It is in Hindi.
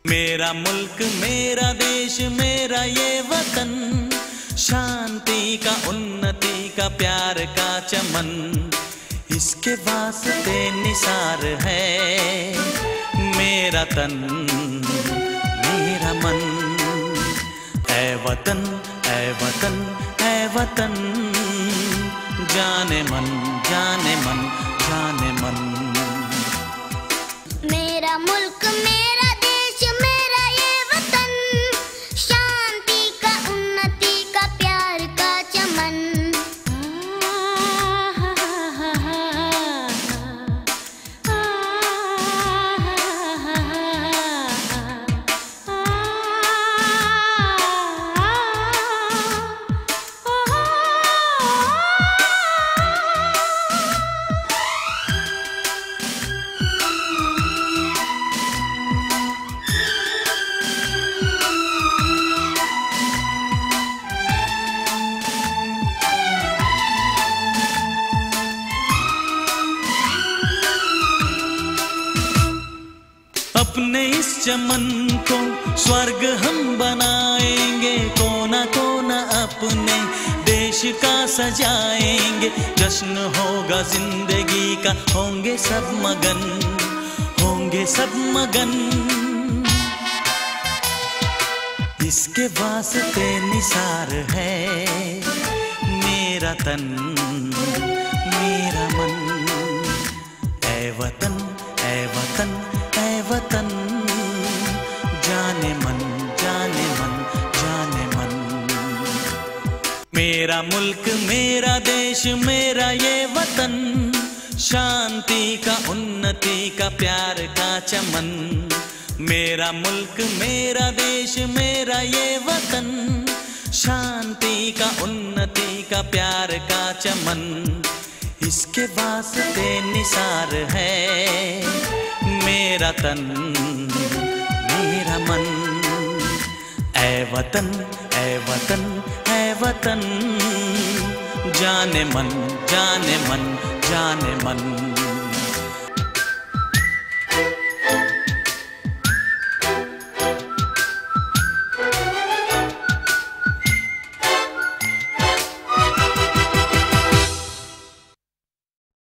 मेरा मुल्क मेरा देश मेरा ये वतन, शांति का उन्नति का प्यार का चमन, इसके वास्ते निसार है मेरा तन मेरा मन। ऐ वतन ऐ वतन ऐ वतन, जाने मन जाने मन जाने मन। मेरा मुल्क मेरा देश मेरा ये वतन, शांति का उन्नति का प्यार का चमन। अपने इस चमन को स्वर्ग हम बनाएंगे, कोना कोना अपने देश का सजाएंगे। जश्न होगा जिंदगी का, होंगे सब मगन होंगे सब मगन। इसके वास्ते निसार है मेरा तन मेरा मन। ऐ वतन ऐ वतन ऐ वतन, जाने मन जाने मन जाने मन। मेरा मुल्क मेरा देश मेरा ये वतन, शांति का उन्नति का प्यार का चमन। मेरा मुल्क मेरा देश मेरा ये वतन, शांति का उन्नति का प्यार का चमन, इसके वास्ते निसार है मेरा तन मेरा मन। ऐ वतन ऐ वतन ऐ वतन, जाने मन जाने मन जाने मन।